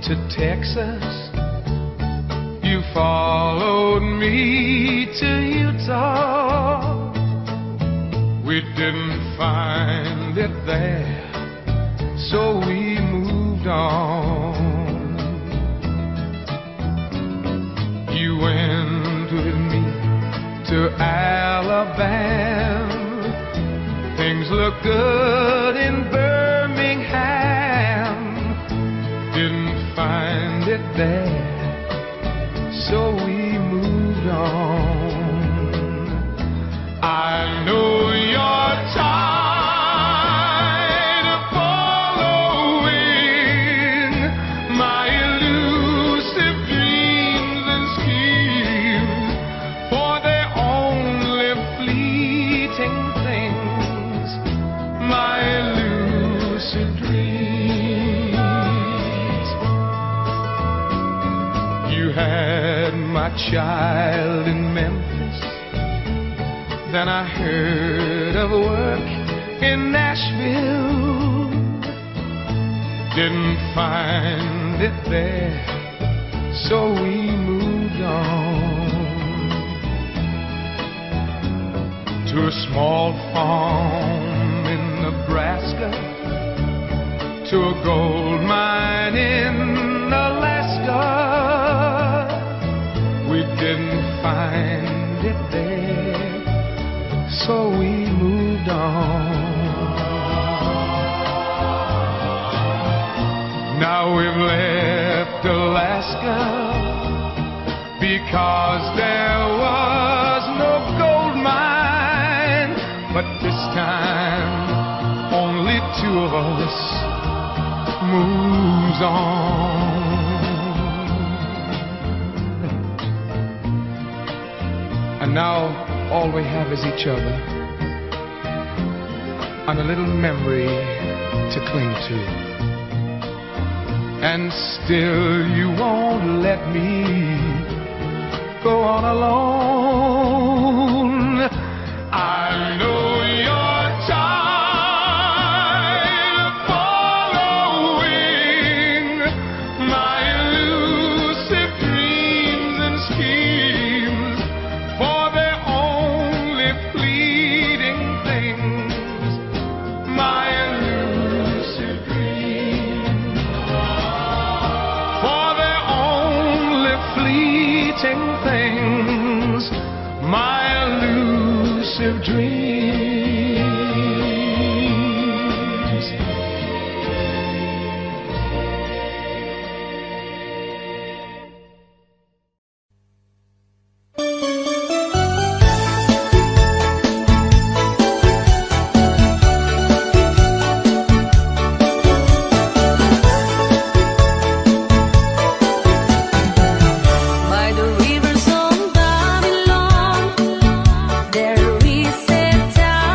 to Texas, you followed me to Utah. We didn't find it there, so we moved on. You went with me to Alabama. Things look good in Birmingham. Didn't find it there, so we moved on. I know you're tired of following my elusive dreams and schemes, for they're only fleeting things, my elusive dreams. You had my child in Memphis, then I heard of work in Nashville. Didn't find it there, so we moved on to a small farm in Nebraska, to a gold mine in Alaska. We didn't find it there, so we moved on. Now we've left Alaska because there was no gold mine, but this time only two of us moves on. And now all we have is each other and a little memory to cling to. And still you won't let me go on alone. I know you're tired of following my elusive dreams and schemes, for they're only fleeting things, my elusive dreams. For they're only fleeting things, my elusive dreams. By the rivers of Babylon, there we sat down.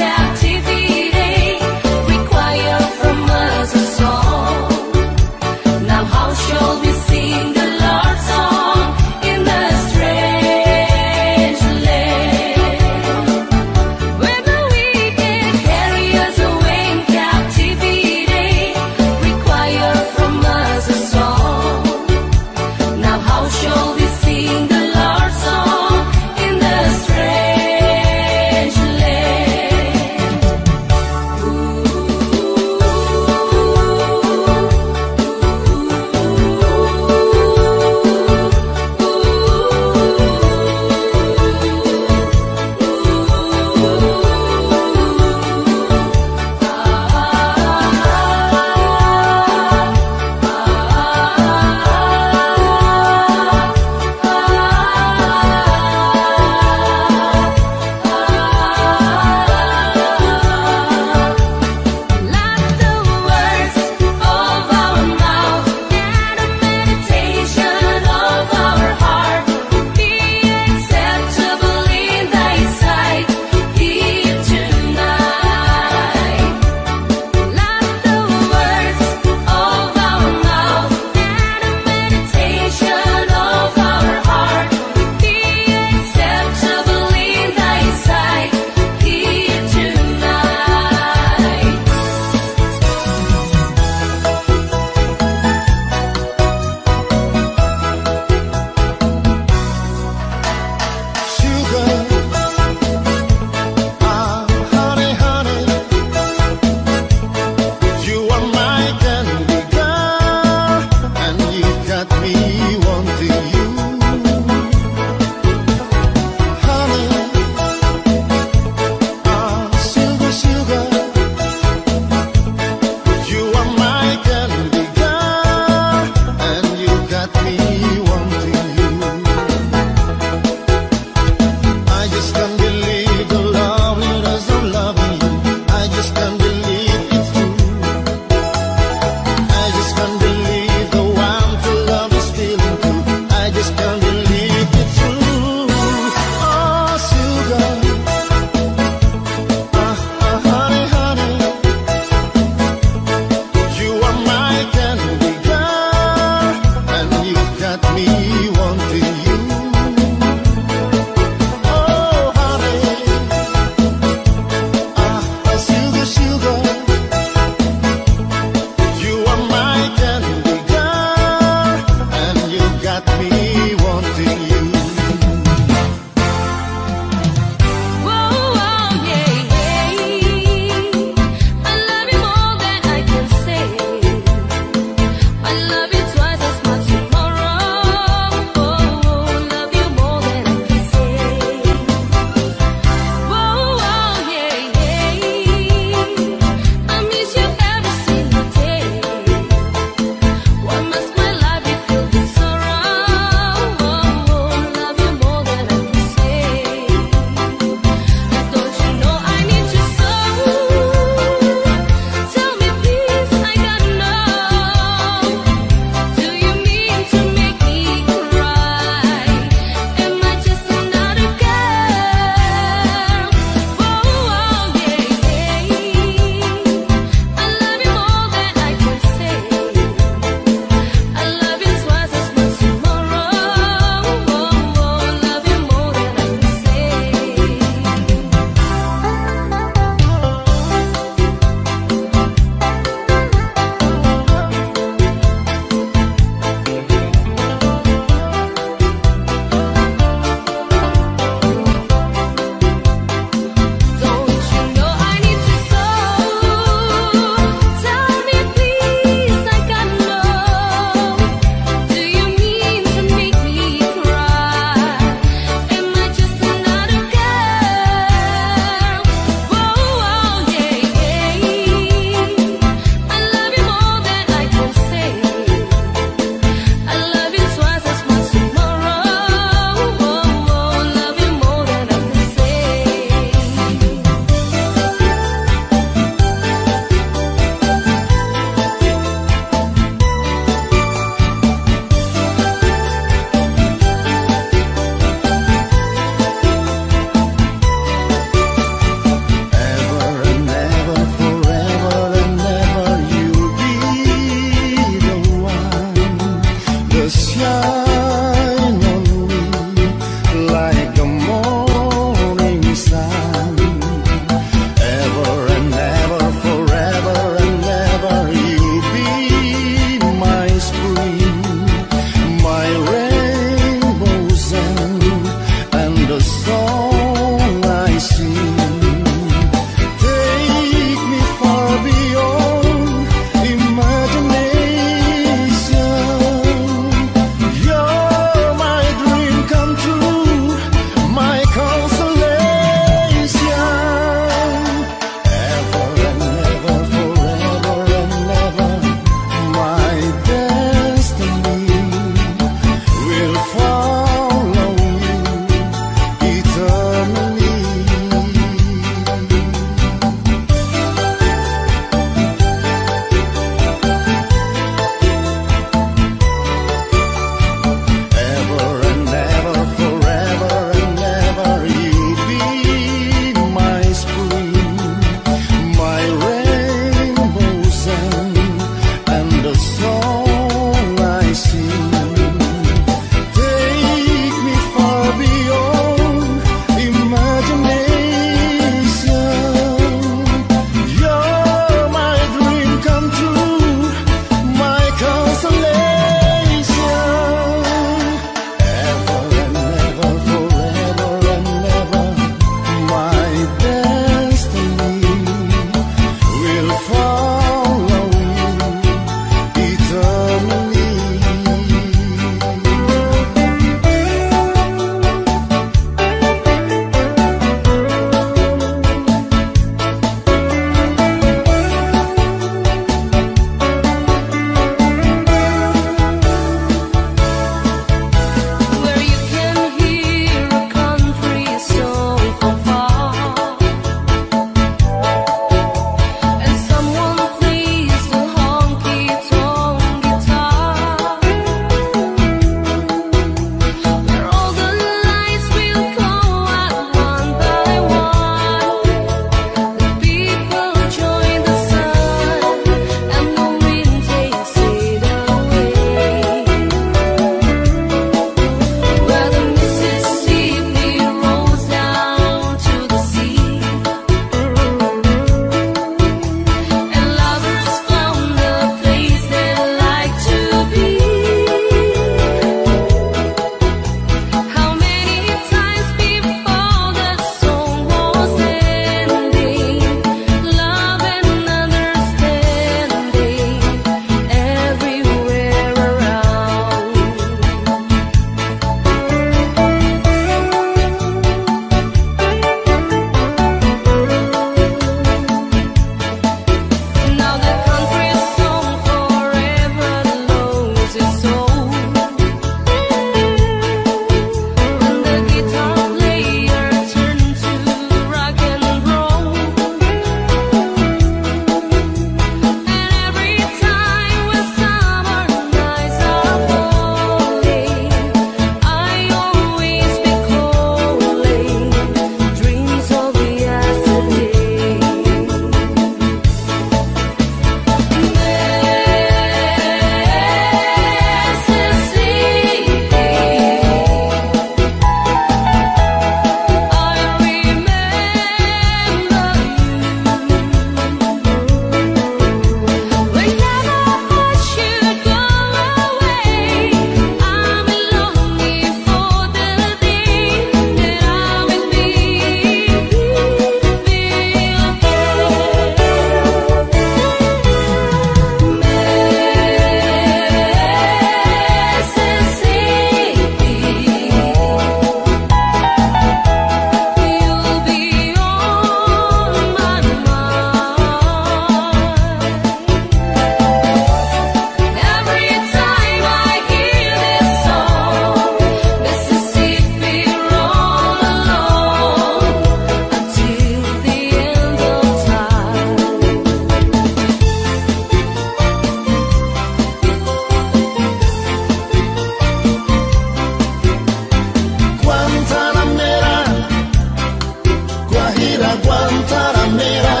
Guantanamera,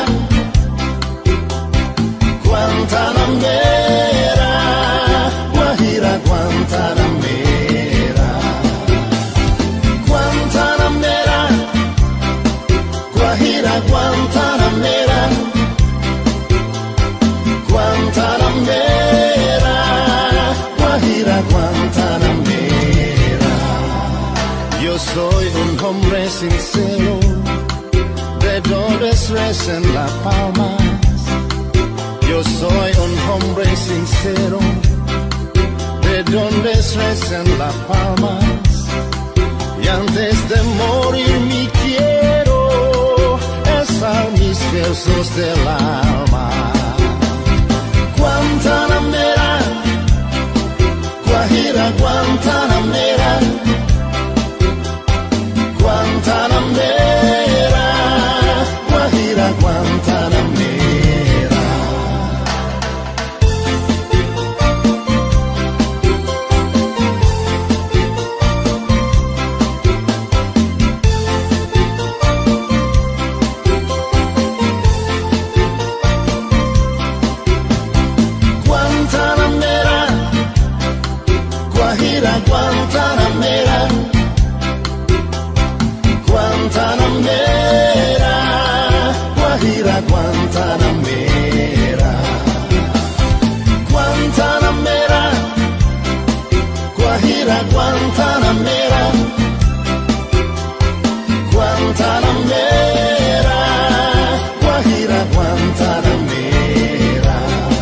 Guantanamera, Guajira Guantanamera, Guantanamera, Guajira Guantanamera, Guantanamera, Guajira Guantanamera. Yo soy un hombre sincero, de donde crecen las palmas. Yo soy un hombre sincero, de donde crecen las palmas. Y antes de morir me quiero expresar mis versos del alma. Guantanamera, Guajira Guantanamera, Guantanamera, Guajira Guantanamera. Guantanamera, Guajira Guantanamera, Guantanamera, Guajira Guantanamera, Guantanamera, Guajira Guantanamera, Guantanamera, Guajira Guantanamera.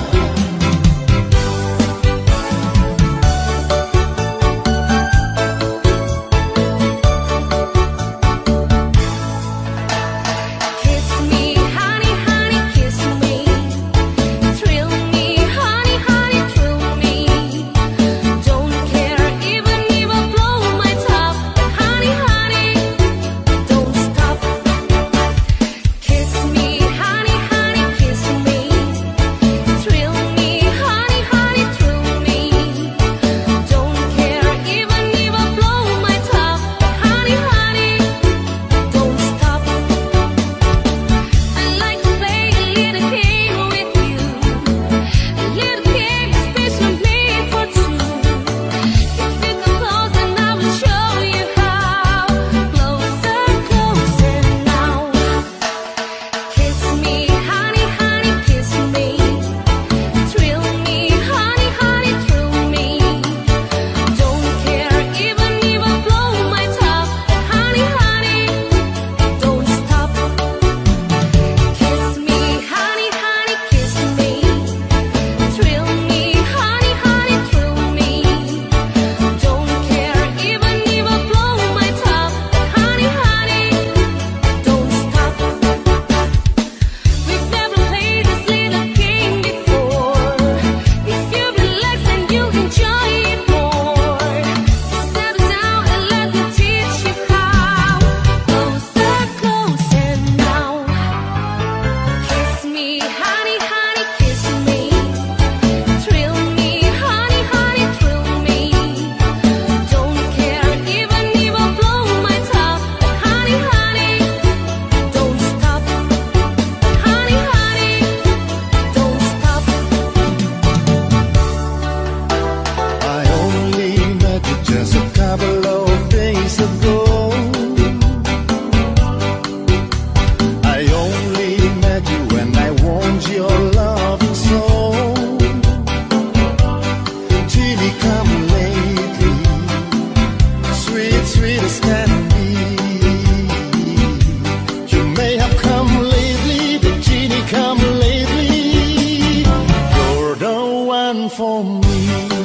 For me,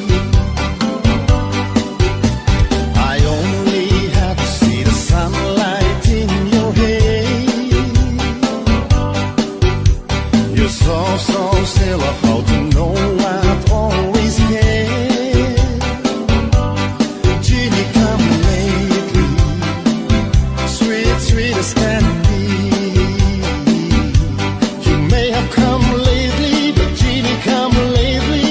I only had to see the sunlight in your hair. You're so still, how to know I'd always care. Ginny, come lately, sweet as can be. You may have come lately, but Ginny, come lately.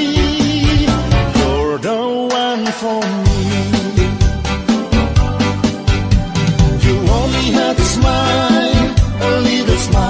For me, you only had to smile, a little smile.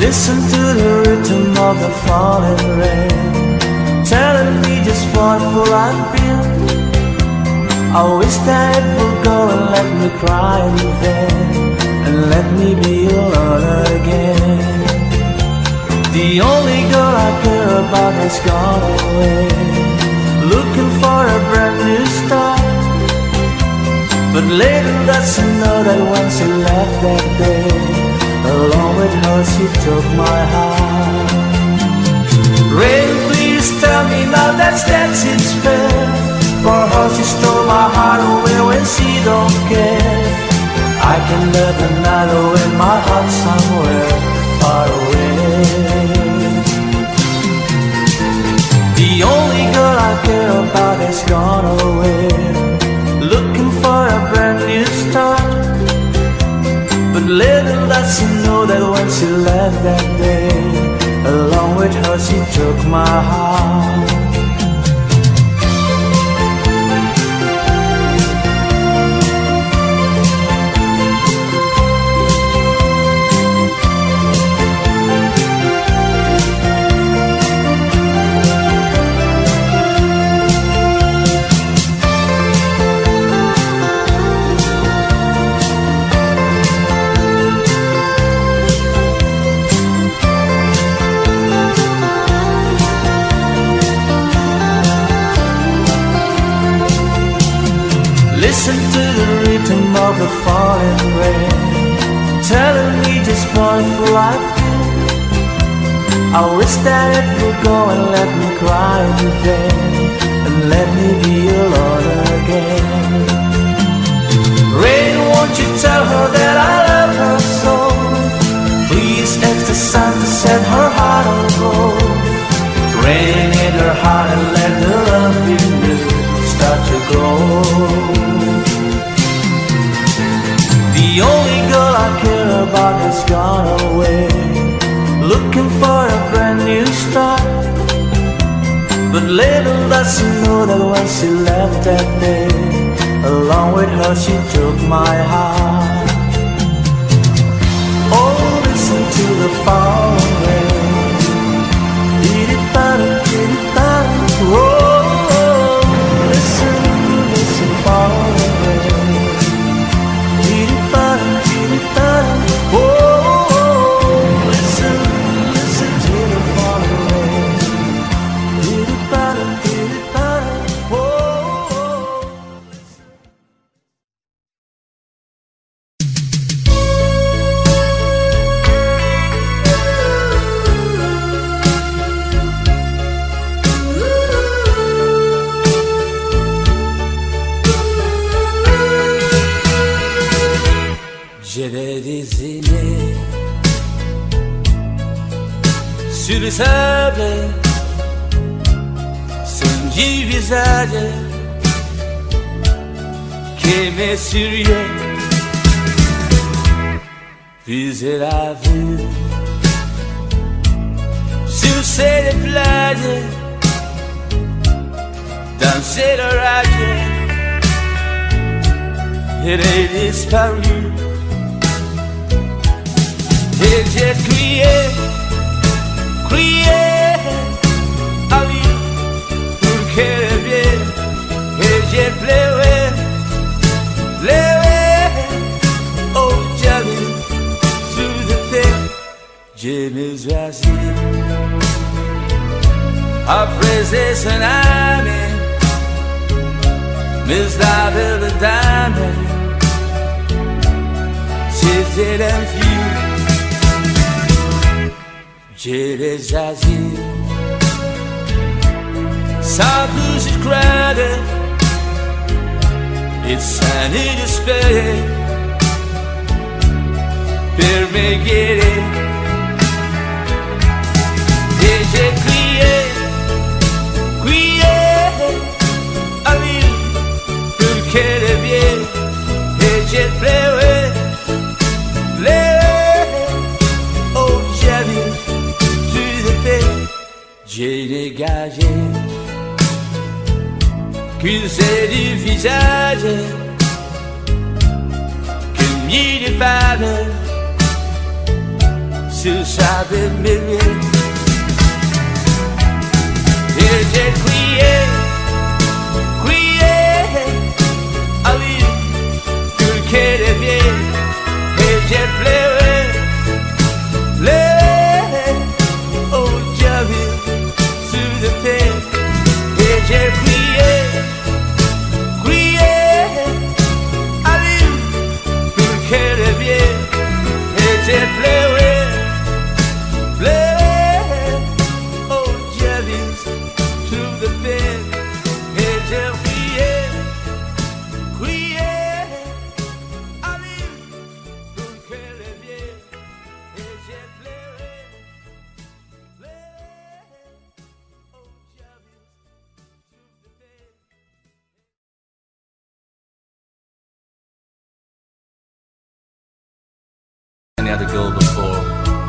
Listen to the rhythm of the falling rain, telling me just what full I've been. I wish that it would go and let me cry in vain, and let me be alone again. The only girl I care about has gone away, looking for a brand new start. But little does she know that when she left that day, along with her she took my heart. Rain, please tell me now that's it's fair. For her she stole my heart away when she don't care. I can live another in my heart somewhere far away. The only girl I care about has gone away, looking for a brand new start. But little does she know that when she left that day, along with her she took my heart. Listen to the rhythm of the falling rain, telling me just what full I've been. I wish that it would go and let me cry in vain, and let me be alone again. Rain, won't you tell her that I love her so? Please ask the sun to set her heart on gold. Rain in her heart and let the love in you start to grow. The only girl I care about has gone away, looking for a brand new start. But little does she know that when she left that day, along with her she took my heart. Oh, listen to the falling rain, dee-dee-ba-da, dee-dee-ba-da. Oh, listen, listen, falling rain. Oh, listen, listen to the falling rain. J'avais dessiné sur le sable son du visage qui me souriait, puis elle a vu sur ces plages danser l'orage. Elle est disparue. Et j'ai crié, crié à lui pour qu'elle revienne. Et j'ai pleuré, pleuré, oh jamais sous le terre. Je me suis assis après son âme, mais la belle dame, c'était l'infini. Je les assis sans plus de crainte et sans espérer pour me guérir. Et j'ai crié, crié à lui pour qu'elle revienne. Et j'ai pleuré, pleuré, oh jamais. J'ai dégagé qu'une seule du visage, que mille femmes se sabe mieux. Et j'ai crié, crié, ah oui, tout qu'elle est vieille. Et j'ai pleuré, pleuré, oh j'avais sur le terre. Et j'ai crié, crié, ah oui, tout qu'elle est vieille. Et j'ai pleuré, pleuré, oh j'avais sur le terre. Et j'ai crié, crié. Any other girl before?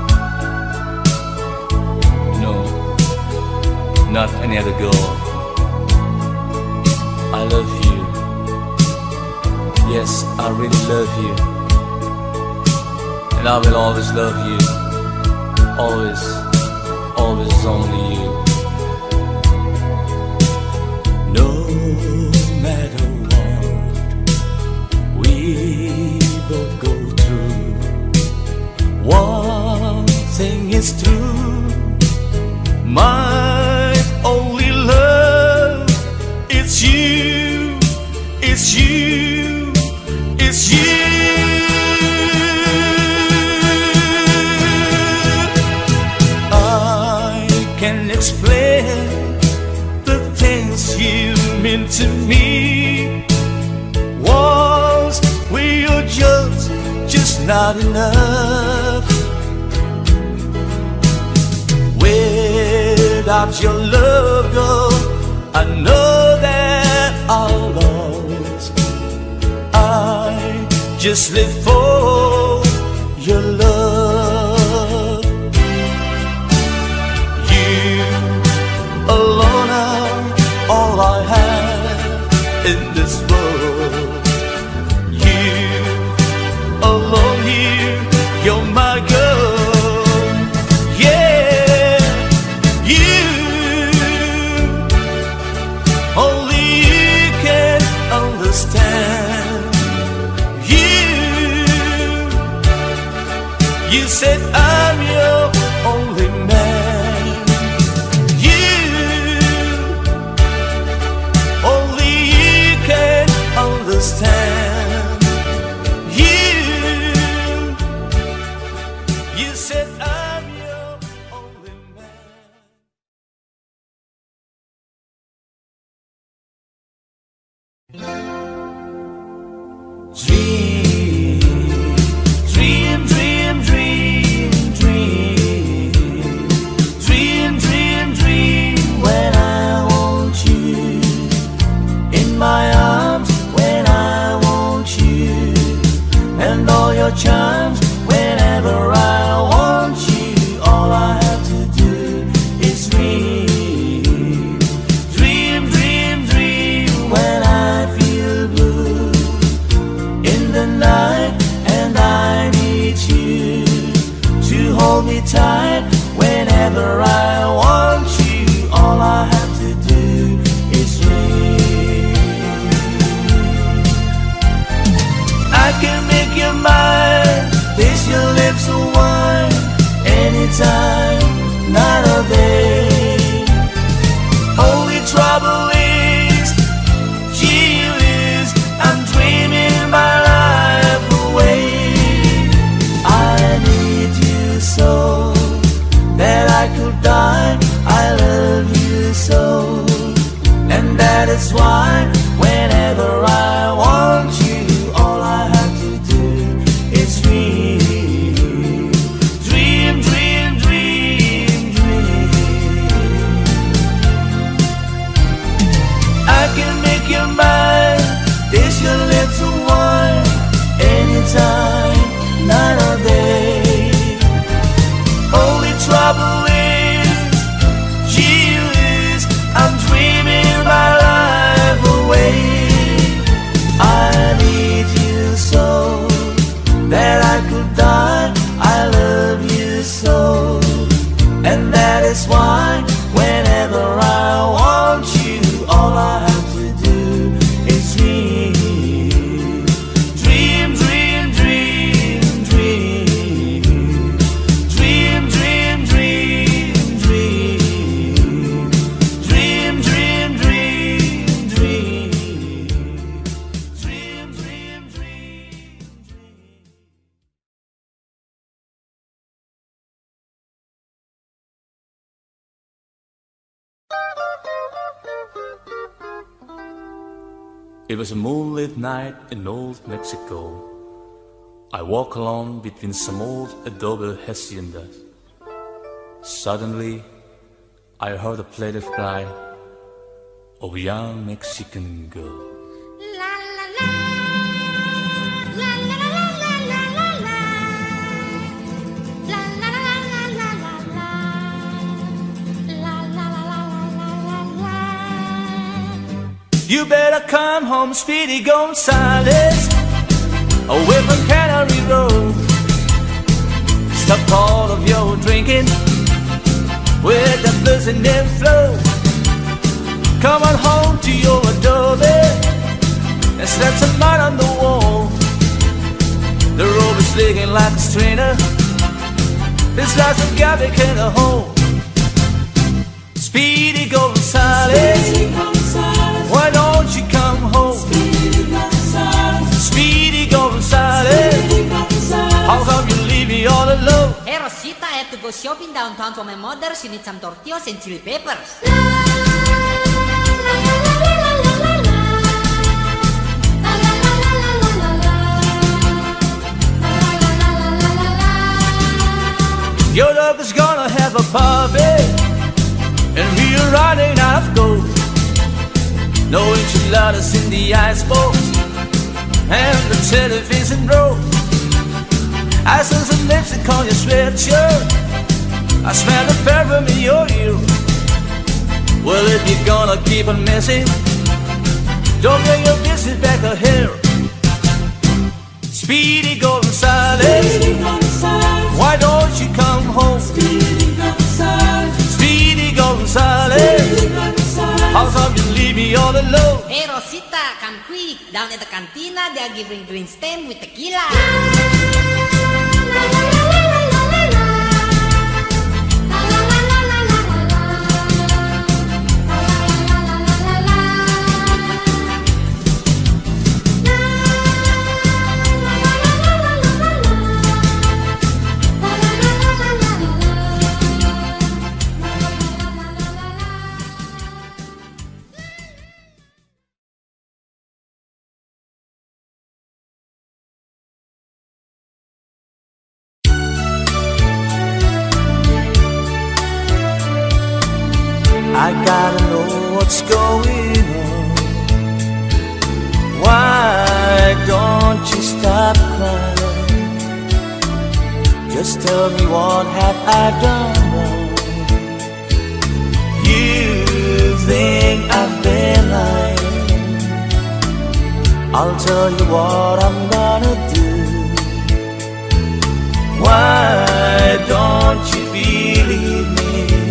No, not any other girl. I love you. Yes, I really love you. And I will always love you. Always, always only you. No matter what we both go through, one thing is true, my only love, it's you, it's you, it's you. I can explain the things you mean to me. Once we are just not enough. Without your love, girl, I know that I'll lost. I just live for your love. You alone are all I have in this world. You alone here, you're my girl. Yeah, you, only you can understand. You said I'm your only man. You, only you can understand. You said I'm your only man. Dream, dream, dream, dream, dream, dream, dream. When I want you in my arms, when I want you, and all your charms. Whenever I want you, all I have to do is dream, dream, dream, dream. When I feel blue in the night and I need you to hold me tight. Whenever I want you, all I have to do is dream. I can make you mine. Taste your lips of wine anytime, night or day. Only trouble is, gee whiz, I'm dreaming my life away. I need you so that I could die. I love you so, and that is why whenever I want you, all I have to do is dream. Dream, dream, dream, dream. I can make you mine. Taste your lips of wine anytime, night or day. Only trouble is, gee whiz, I'm dreaming my life away. It was a moonlit night in old Mexico. I walk along between some old adobe haciendas. Suddenly, I heard a plaintive cry of a young Mexican girl. You better come home, Speedy Gonzales, away from Canary Road. Stop all of your drinking with the buzzing and flow. Come on home to your adobe and slap some mud on the wall. The robe is leaking like a strainer. There's lots of garbage in the hole. Speedy Gonzales, why don't you come home? Speedy Gonzales, how come you leave me all alone? Hey Rosita, I have to go shopping downtown for my mother. She needs some tortillas and chili peppers. Your dog is gonna have a puppy, and we are running out of gold. No enchiladas in the icebox, and the television broke. I saw some lipstick on your sweatshirt, I smell the perfume in your ear. Well, if you're gonna keep on messing, don't bring your business back here. Speedy Gonzales, why don't you come home? Speedy Gonzales, how come you leave me all alone? Hey Rosita, come quick. Down at the cantina, they are giving green stem with tequila. I gotta know what's going on. Why don't you stop crying? Just tell me, what have I done wrong? You think I've been lying? I'll tell you what I'm gonna do. Why don't you believe me?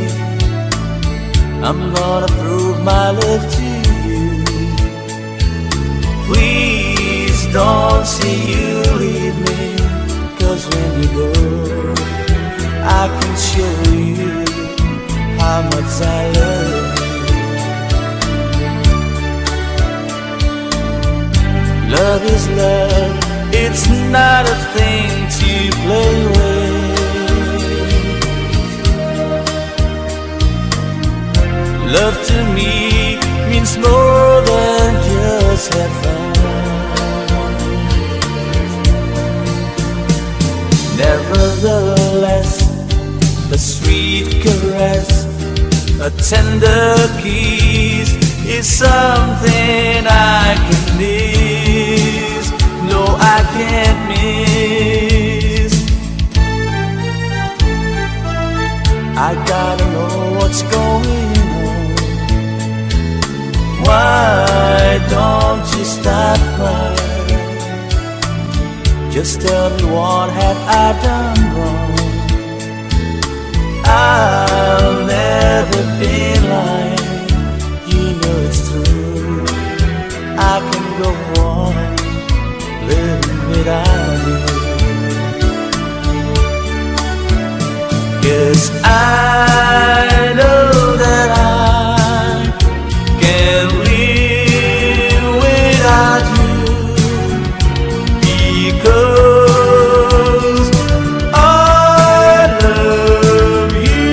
I'm gonna prove my love to you. Please don't say you leave me, 'cause when you go, I can show you how much I love you. Love is love, it's not a thing to play with. Love to me means more than just have fun. Nevertheless, a sweet caress, a tender kiss is something I can miss. No, I can't miss. I gotta know what's going on. Why don't you stop crying? Just tell me, what have I done wrong? I'll never be lying, you know it's true. I can go on living without you, 'cause I know that I can't live without you, because I love you.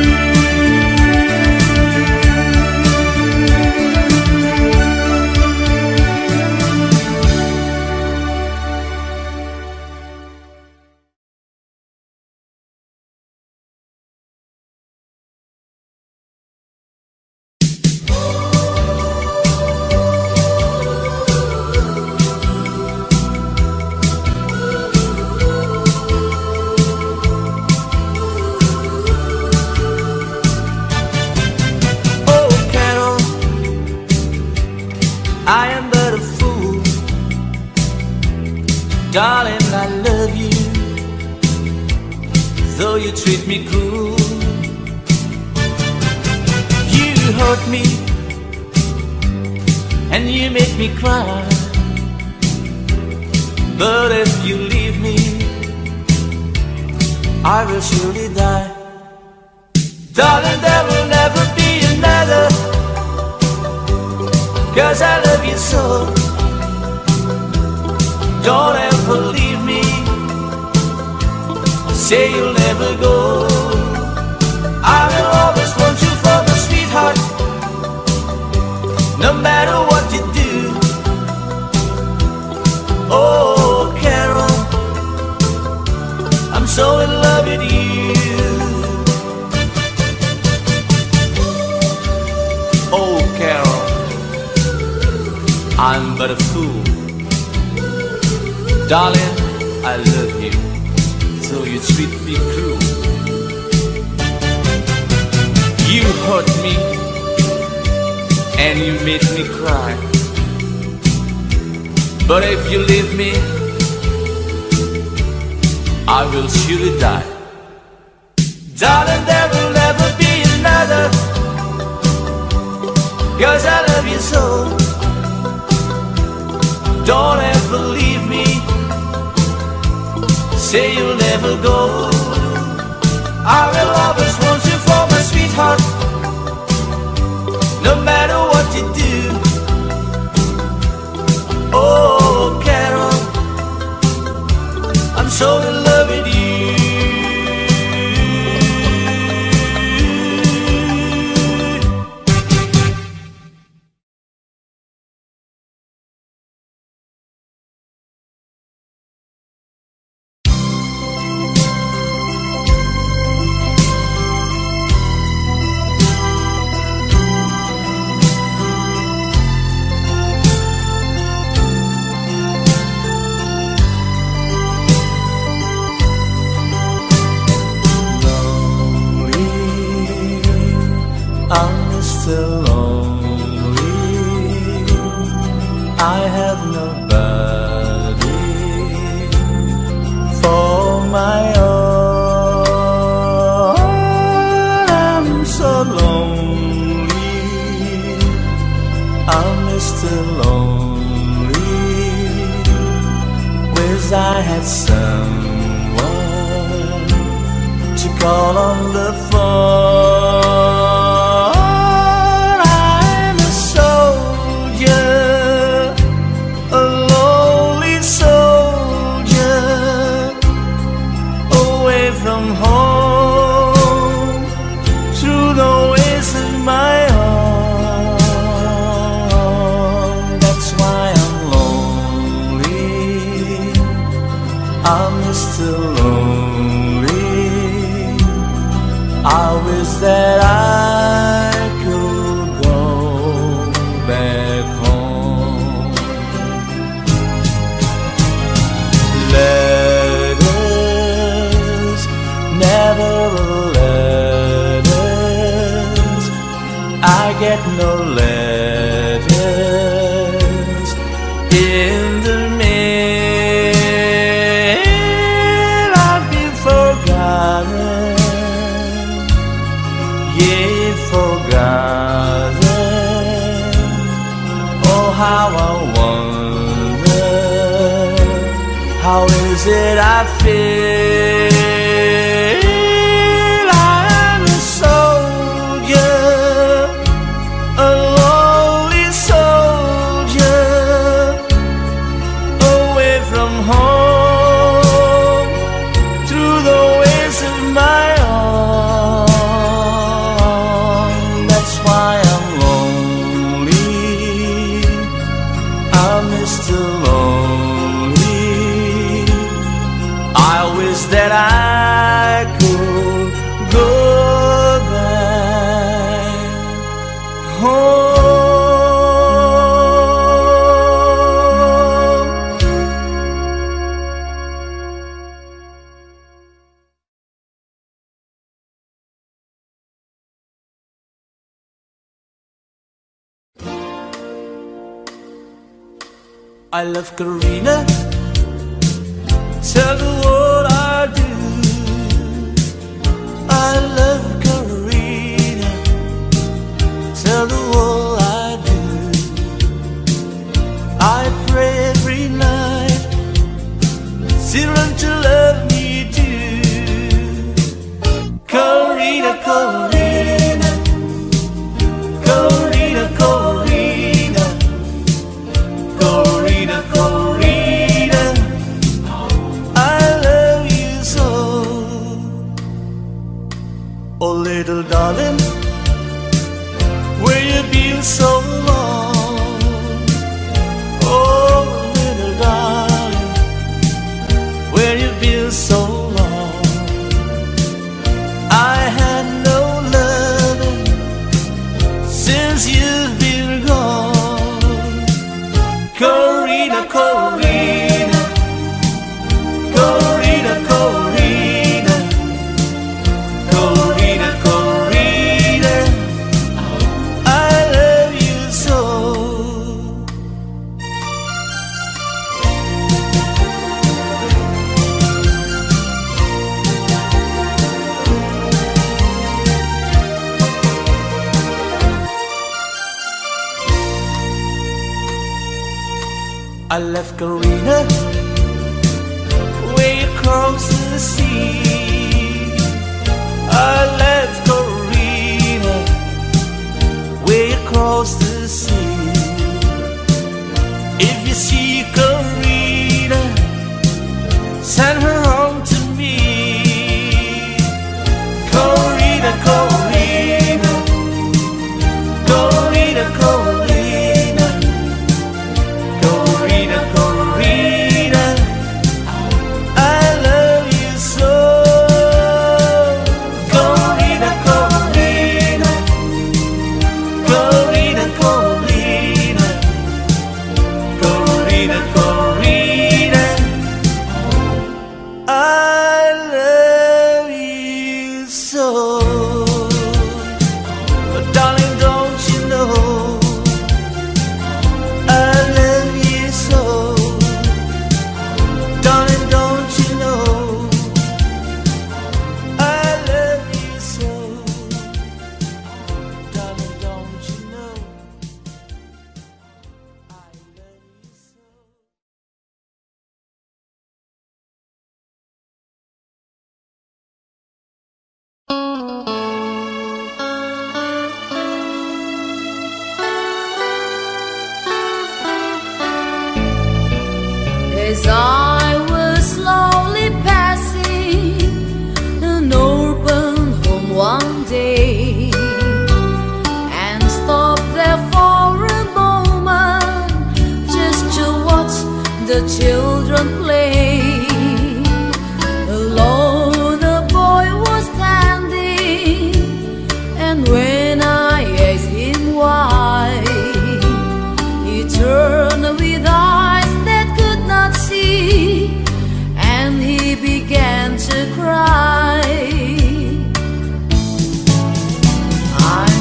I am but a fool. Darling, I love you, though you treat me cruel. You hurt me, and you make me cry. But if you leave me, I will surely die. Darling, there will never be another, 'cause I love you so. Don't ever leave me, say you'll never go. I will always want you for my sweetheart, no matter what you do. Oh, Carol, I'm so in love with you. Oh, Carol, I'm but a fool. Darling, I love you, so you treat me cruel. You hurt me, and you make me cry. But if you leave me, I will surely die. Darling, there will never be another, 'cause I love you so. Don't ever leave me, say you'll never go. I will always want you for my sweetheart, no matter what you do. Oh, Carol, I'm so in love with you. I'm still lonely. I have nobody for my own. I'm so lonely. I'm still lonely. Wish I had someone to call on the phone. I'm still lonely. I wish that I could go back home. Letters, never letters. I get no letters in the how I wonder, how is it I feel? I'm a soldier, a lonely soldier, away from home, through the ways of my own. That's why I'm lonely. I'm still lonely. I wish that I could go back home. I love Karina. Tell the world I do. I love Karina. Tell the world I do. I pray every night, still learn to love me too. Karina, Karina, Karina, Karina, Karina, Karina, I love you so. Oh little darling, where you been so long? Oh little darling, where you been so long? I had no loving since you've been gone. Karina, Karina, Karina, Karina, Karina, Karina, I love you so. I left Karina way across the sea. I left Karina way across the sea. If you see Karina, send her home to me. Karina, Karina, Karina, Karina, Karina, Karina, I love you so. Karina, Karina, Karina, Karina, Karina, Karina, I love you so. But darling, don't you know I love you so. Darling, don't you know I love you so. Darling, don't you know I love you so. As I was slowly passing an urban home one day, and stopped there for a moment just to watch the children play. Alone a boy was standing, and when I asked him why, he turned with eyes that could not see, and he began to cry. I'm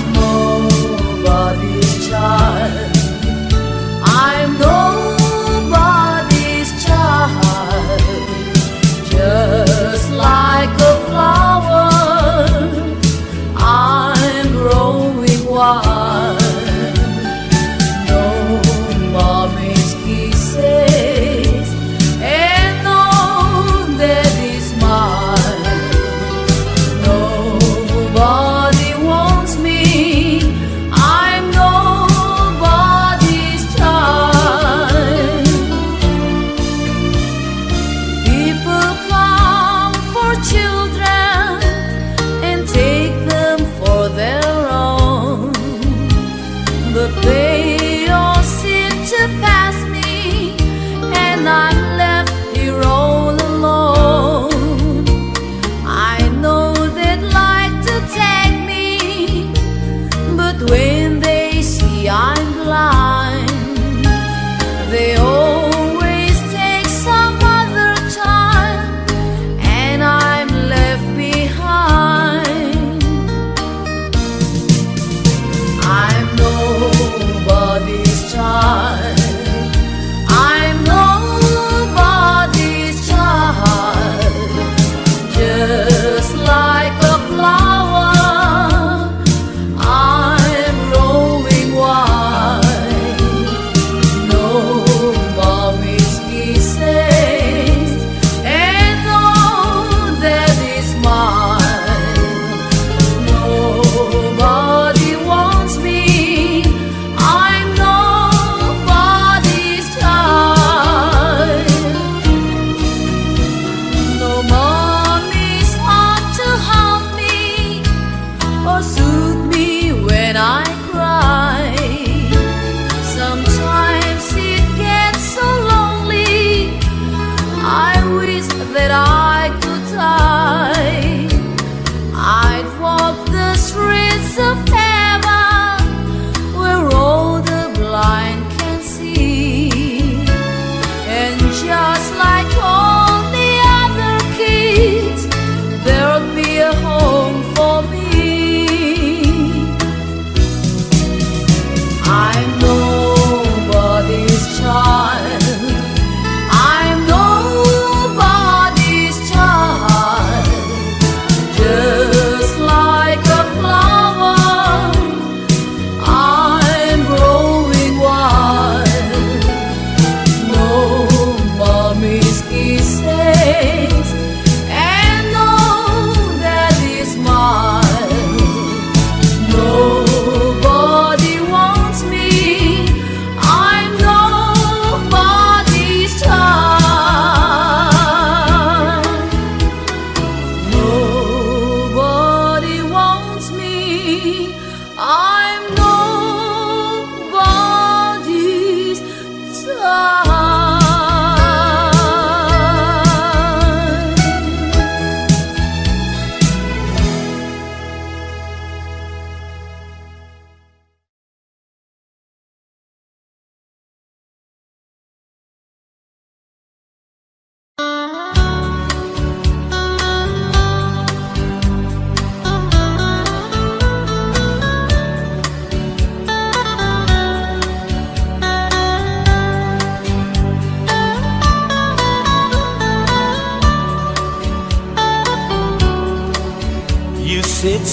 nobody's child, I'm nobody's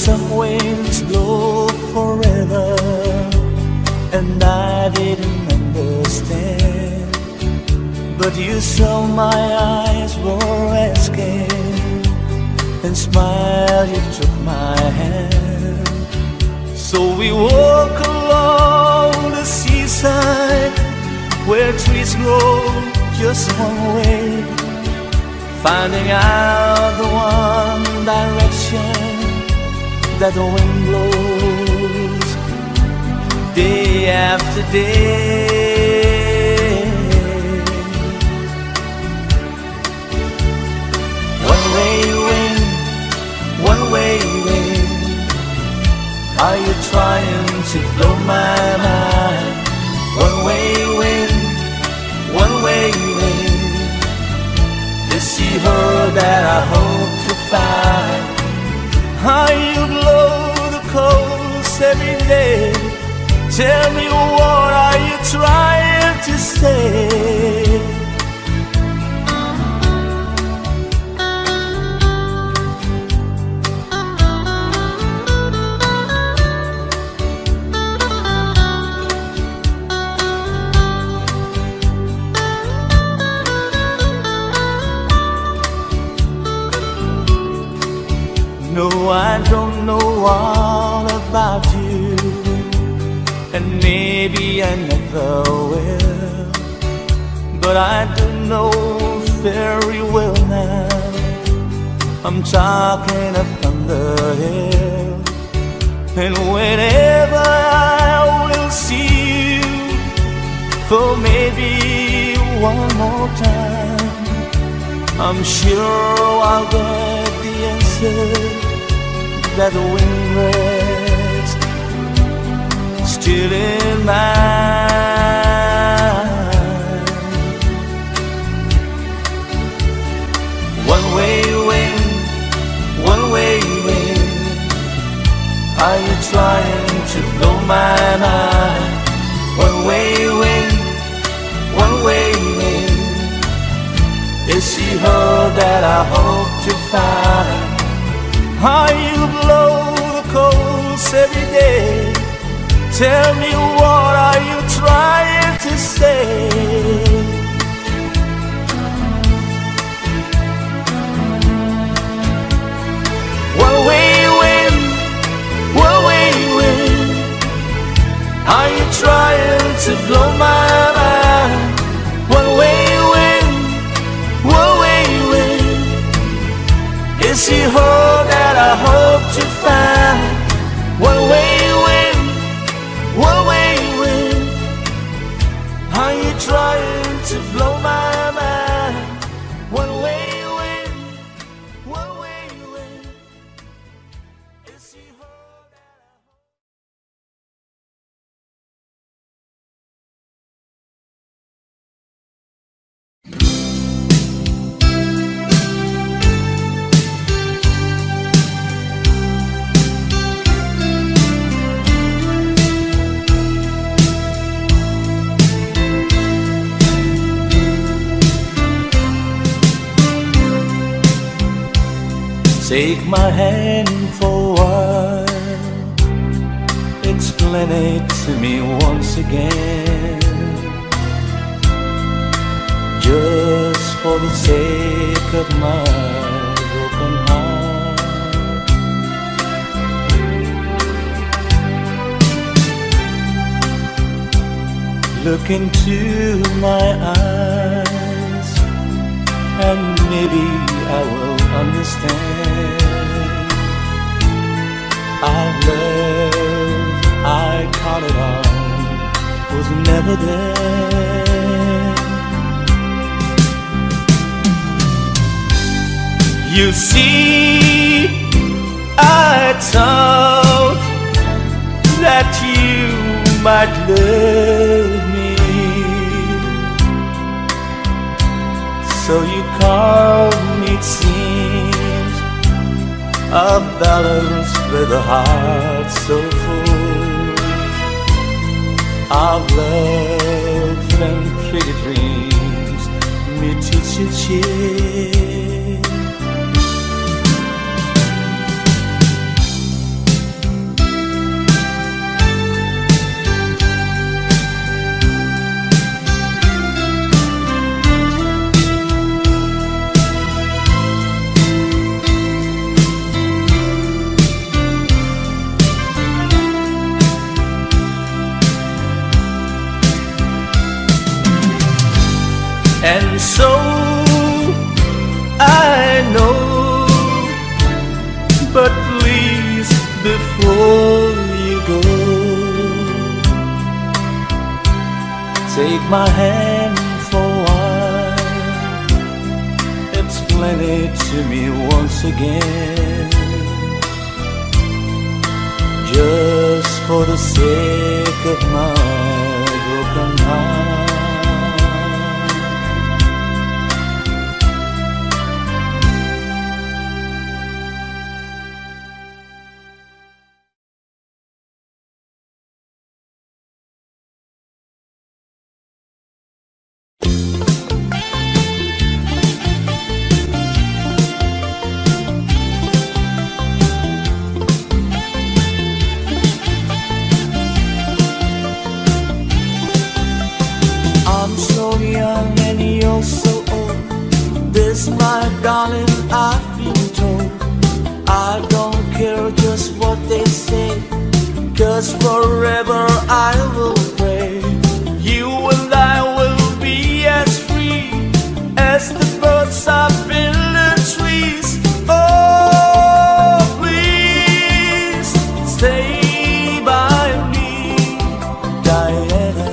some winds blow forever, and I didn't understand. But you saw my eyes were asking, and smiled, you took my hand. So we walk along the seaside, where trees grow just one way, finding out the one direction that the wind blows, day after day. One way wind, one way wind, are you trying to blow my mind? One way wind, one way wind, is she her that I hope to find? How you blow the coast every day, tell me what are you trying to say? No, I don't know all about you, and maybe I never will, but I do know very well now, I'm talking up on the hill. And whenever I will see you for maybe one more time, I'm sure I'll get the answer that the wind rests still in mine. One way wind, one way wind, are you trying to blow my mind? One way wind, one way wind, is she her that I hope to find? How you blow the coast every day, tell me what are you trying to say? One way wind, one way wind, are you trying to blow my mind? One way wind, one way wind, is she her that I hope to find? One way wind, one way wind, are you trying to blow my mind? One way wind, one way wind, is she her that I hope? Take my hand for a while, explain it to me once again, just for the sake of my broken heart. Look into my eyes, and maybe I will understand. Our love, I call it on, was never there. You see, I thought that you might love me, so you called me, it seems, of balance with a heart so full of love and pretty dreams, me teach you cheer. And so I know, but please, before you go, take my hand for a while, explain it to me once again, just for the sake of my broken heart. I'm so young and you're so old. This, my darling, I've been told. I don't care just what they say, 'cause forever I will pray. You and I will be as free as the birds up in the trees. Oh, please stay by me, Diana.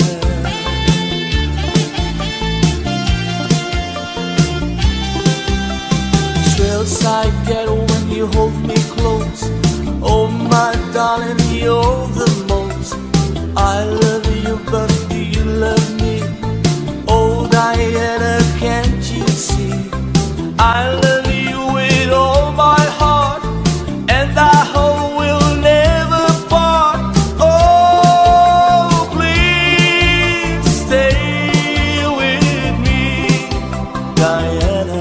Thrills I get when you hold me close. Oh my darling, you're the most. I love you, but do you love me? Oh Diana, can't you see? I love you with all my heart, and I hope we'll never part. Oh, please stay with me, Diana.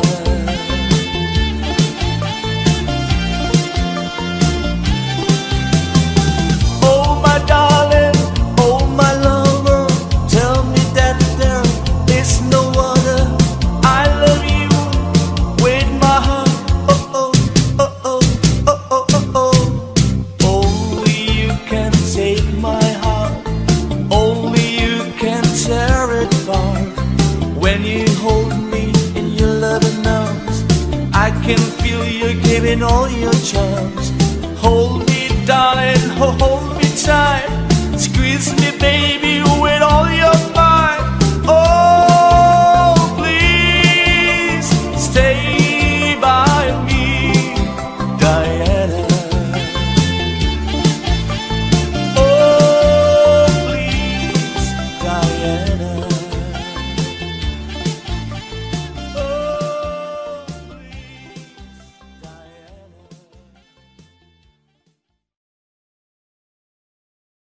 Darling, oh my lover, tell me that there is no other. I love you with my heart. Oh oh oh oh oh oh oh oh. Only you can take my heart. Only you can tear it apart. When you hold me in your loving arms, I can feel you giving all your charms. Hold me, darling, hold me tight. Squeeze me, baby, with all your might. Oh, please stay by me, Diana. Oh, please, Diana. Oh, please, Diana.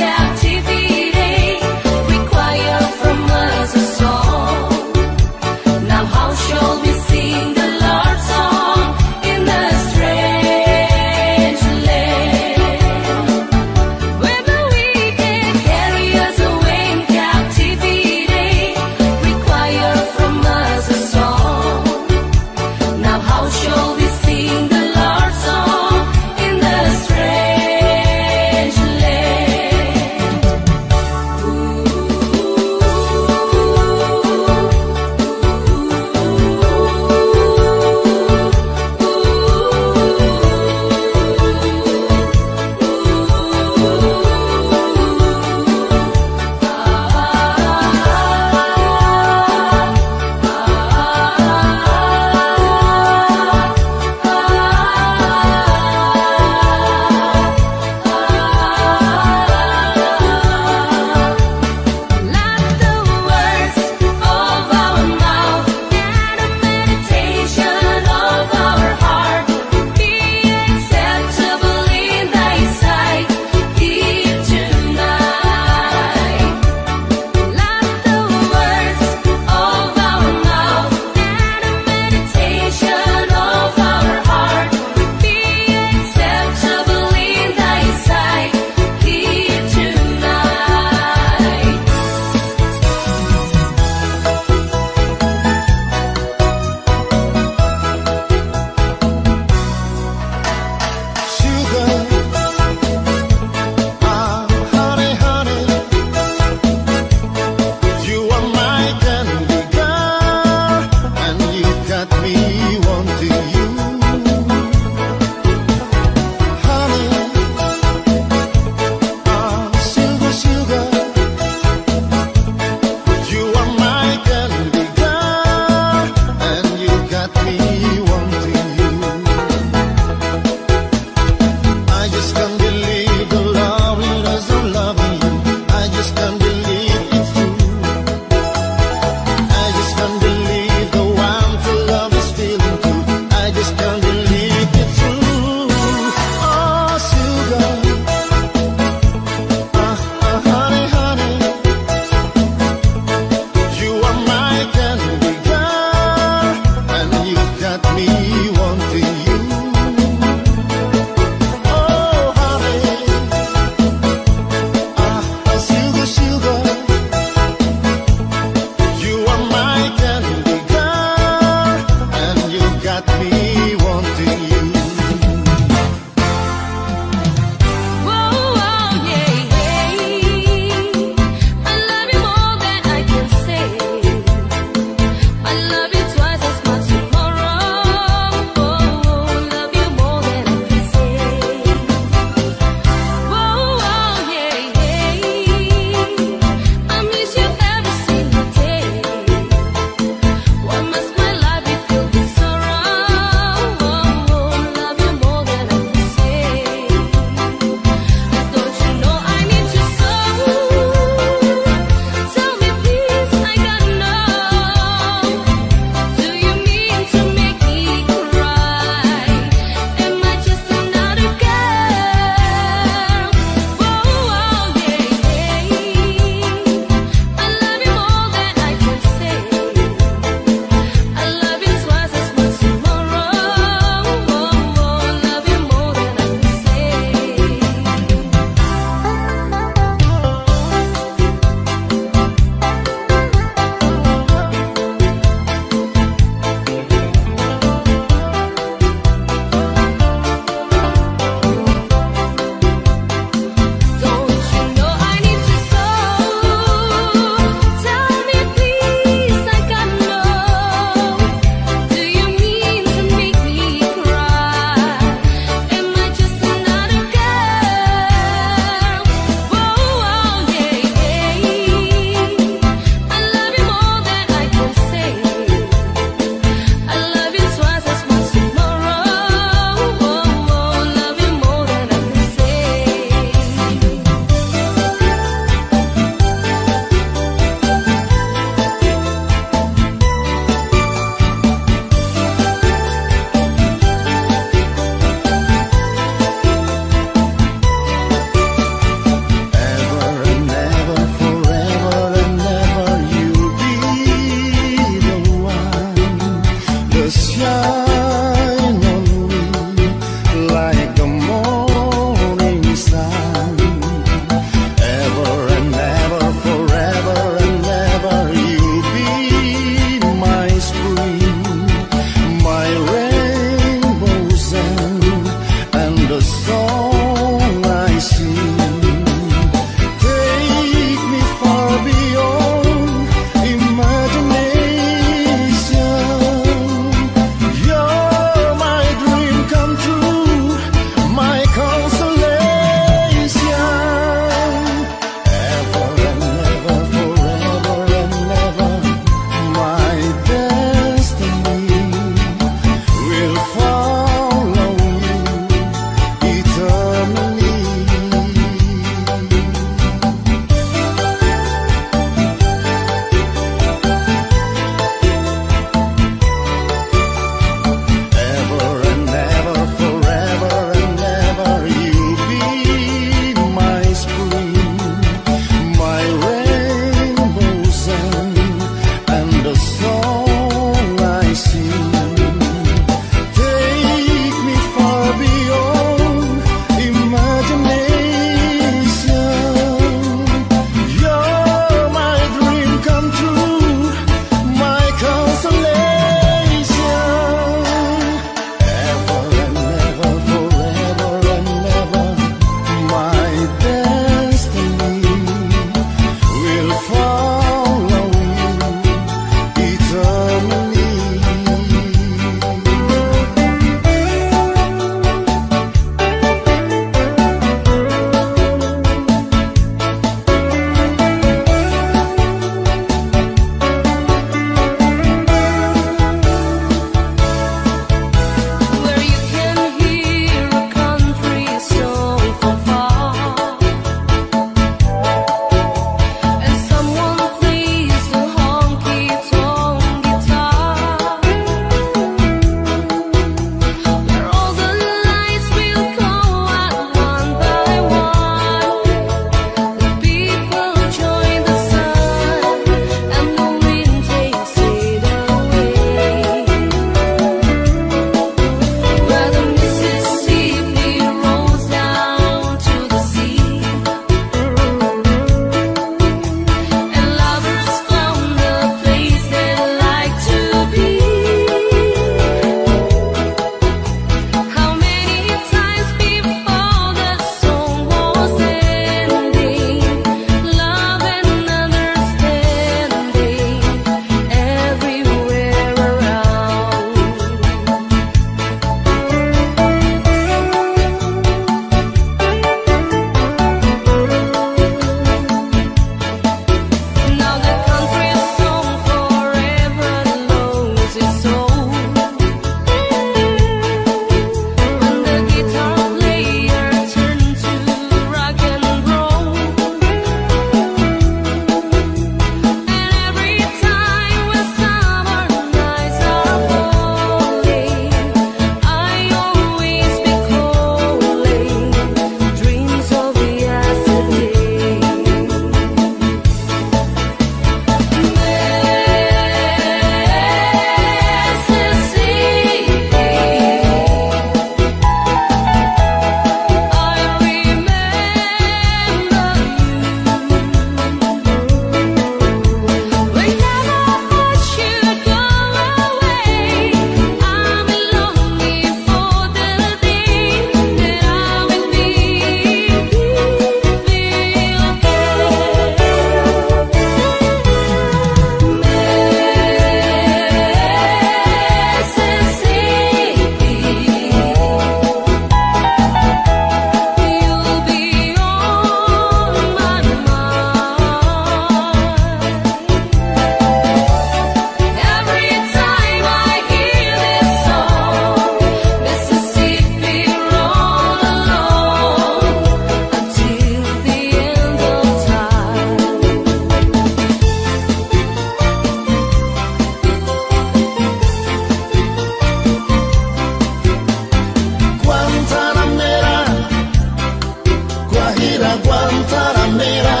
Guantanamera,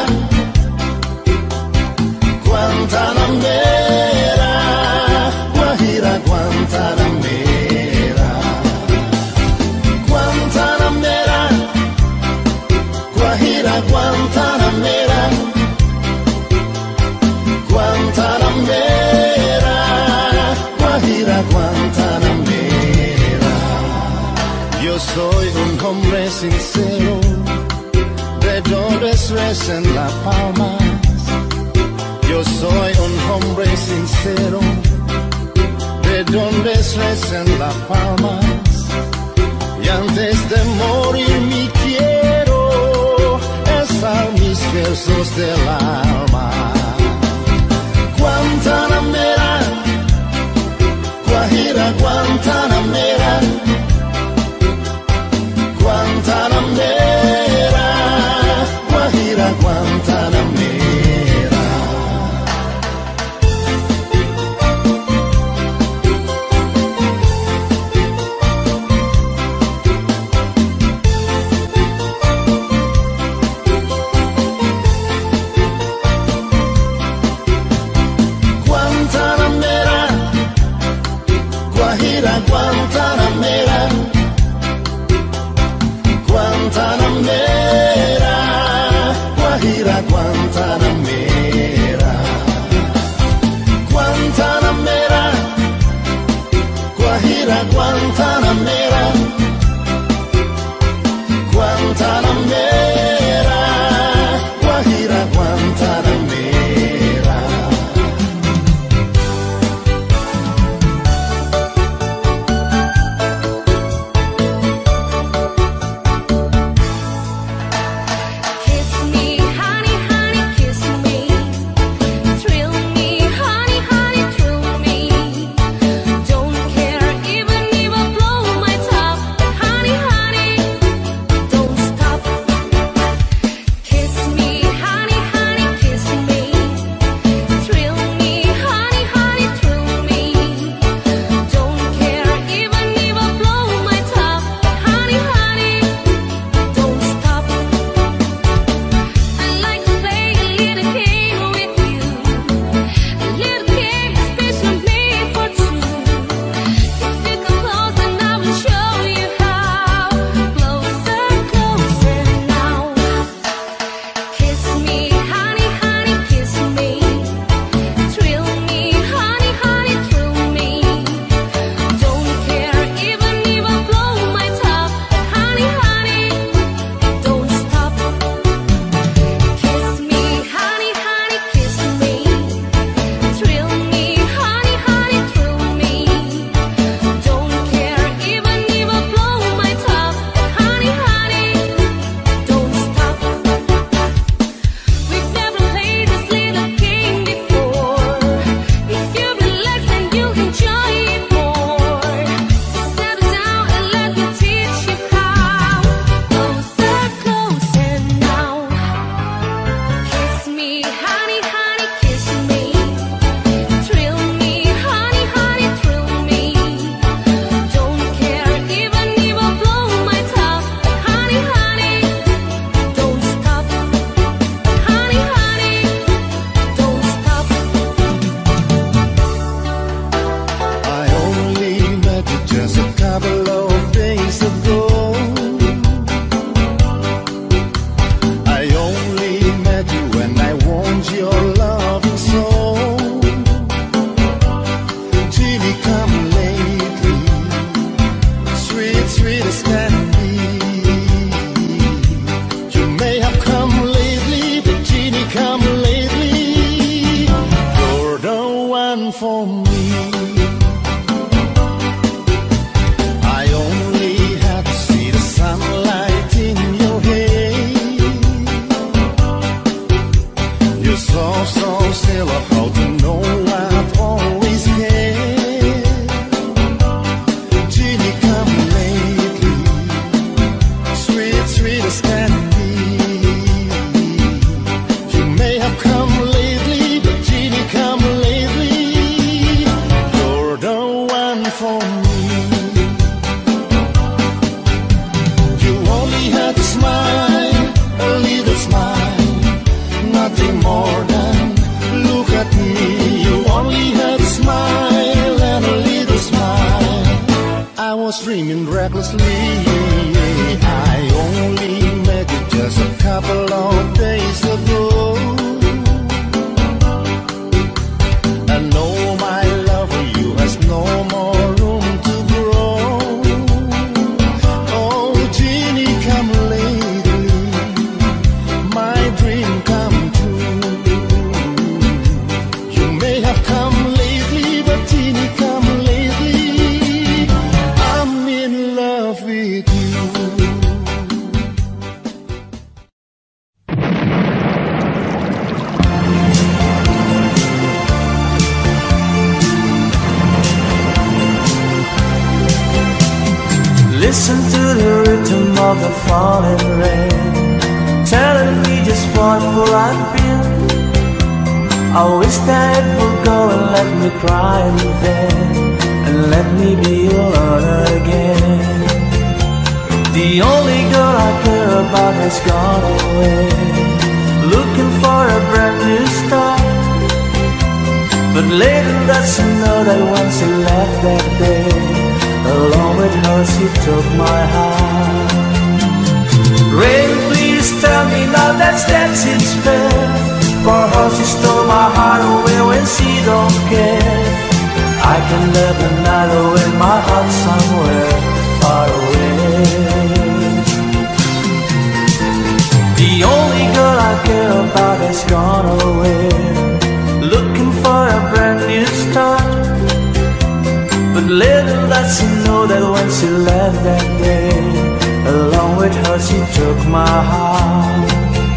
Guantanamera, Guajira Guantanamera, Guantanamera, Guajira Guantanamera, Guantanamera, Guajira Guantanamera. Yo soy un hombre sincero, de donde crecen las palmas. Yo soy un hombre sincero, de donde crecen las palmas. Y antes de morir me quiero expresar mis versos del alma. Guantanamera, Guajira Guantanamera, Guantanamera, Guajira Guantanamera. Guantanamera, Guajira Guantanamera, Guantanamera, Guajira Guantanamera, Guantanamera, Guajira Guantanamera, Guantanamera, Guajira Guantanamera. Kiss me, honey, honey, kiss me. Thrill me, honey, honey, thrill me. Don't care even if I blow my of the falling rain, telling me just what will I feel. I wish that it would go and let me cry in vain, and let me be alone again. The only girl I care about has gone away, looking for a brand new start. But little does she know that when she left that day, along with her she took my heart. Rain, please tell me now that's it's fair. For her she stole my heart away when she don't care. I can live another with my heart somewhere far away. The only girl I care about has gone away, looking for a brand new start. But little does she know that when she left that day, along with her she took my heart.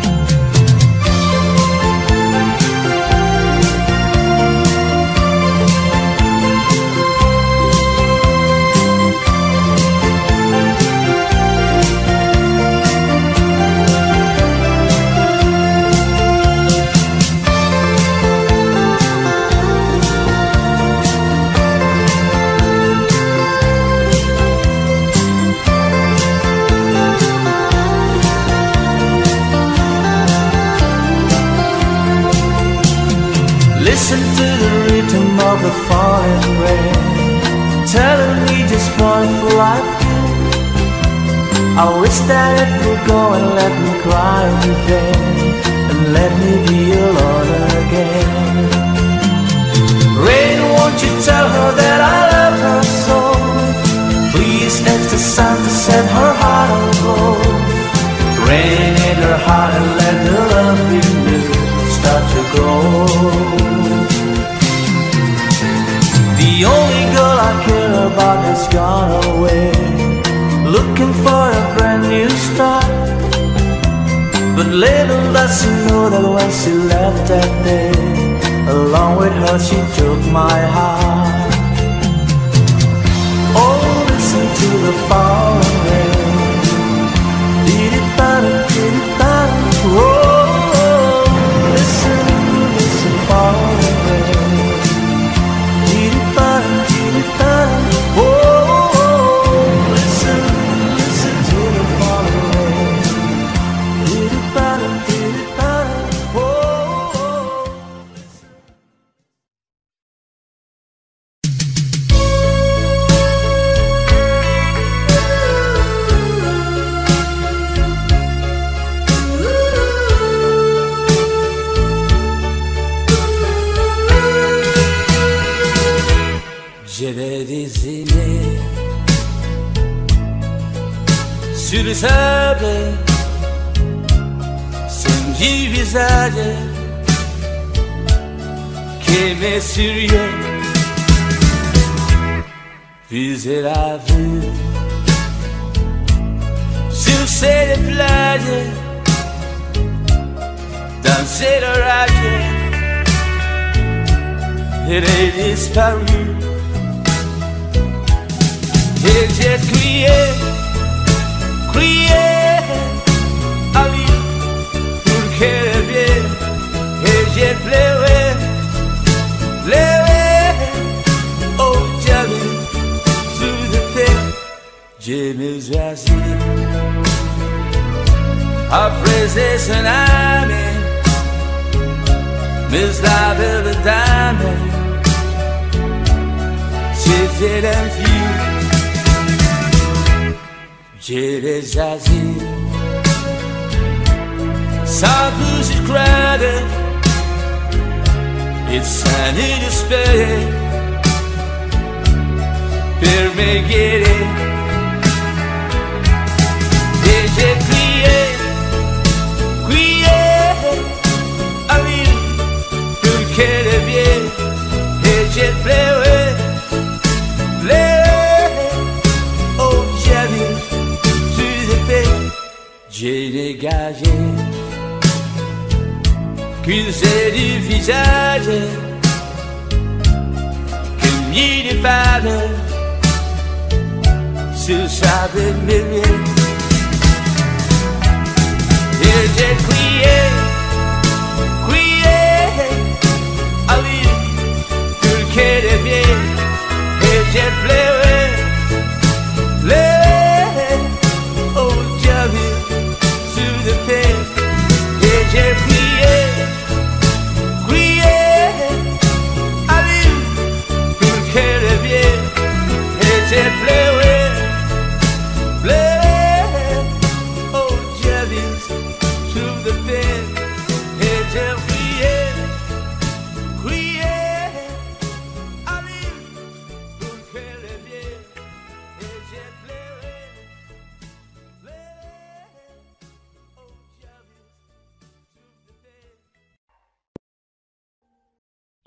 Listen to the rhythm of the falling rain, telling me just what will I feel. I wish that it would go and let me cry in vain, and let me be alone again. Rain, won't you tell her that I love her so? Please ask the sun to set her heart on gold. Rain in her heart and let the love we knew start to grow. The only girl I care about has gone away, looking for a brand new start. But little does she know that when she left that day, along with her she took my heart. Oh, listen to the falling rain, dee-dee-ba-da, dee-dee-ba-da. Oh, listen, listen, falling rain. Oh, listen, listen to the falling rain. Je vais dessiner sur le sable son petit visage qui m'est sérieux, puiser la vue sur ces plages, danser l'orage, elle est disparue. Et j'ai crié, crié à lui pour qu'elle revienne. Et j'ai pleuré, pleuré, oh jamais sous le fait. Je me suis assis après ces tsunamis, mais la belle dame, c'était l'infini. J'ai les asiles sans plus de credit, it's an despair per me guérir. Et j'ai crié, crié à lui pour qu'elle vienne. Et j'ai pleuré, pleuré, oh jamais. J'ai dégagé qu'une seule du visage que mis des femmes sur sable mêlé.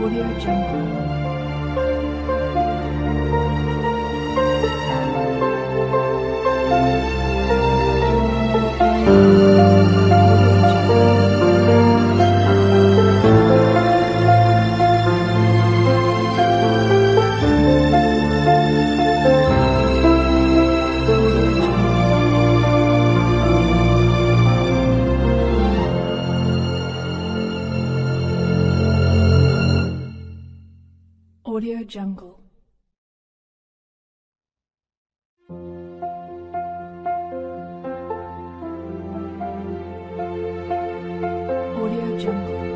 Audio Jungle. Audio Jungle. Audio Jungle.